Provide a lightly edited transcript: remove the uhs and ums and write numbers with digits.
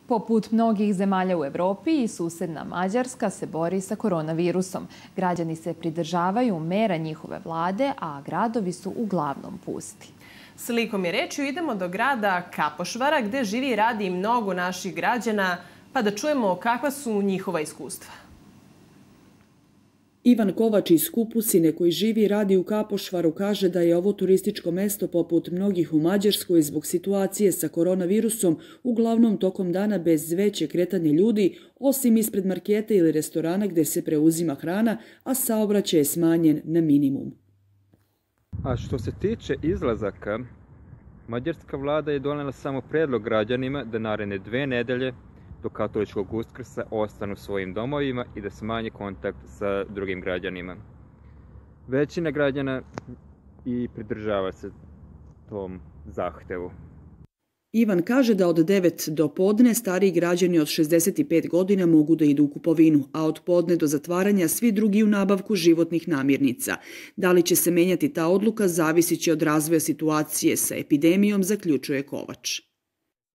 Poput mnogih zemalja u Evropi i susedna Mađarska se bori sa koronavirusom. Građani se pridržavaju mera njihove vlade, a gradovi su uglavnom pusti. Slikom je rečju idemo do grada Kapošvara gde živi i radi mnogo naših građana, pa da čujemo kakva su njihova iskustva. Ivan Kovač iz Kupusine, koji živi i radi u Kapošvaru, kaže da je ovo turističko mesto poput mnogih u Mađarskoj zbog situacije sa koronavirusom uglavnom tokom dana bez veće kretanje ljudi, osim ispred marketa ili restorana gde se preuzima hrana, a saobraćaj je smanjen na minimum. A što se tiče izlazaka, mađarska vlada je donela samo predlog građanima da naredne 2 nedelje do katoličkog Uskrsa ostanu u svojim domovima i da smanje kontakt sa drugim građanima. Većina građana i pridržava se tom zahtevu. Ivan kaže da od 9 do podne stariji građani od 65 godina mogu da idu u kupovinu, a od podne do zatvaranja svi drugi u nabavku životnih namirnica. Da li će se menjati ta odluka, zavisit će od razvoja situacije sa epidemijom, zaključuje Kovač.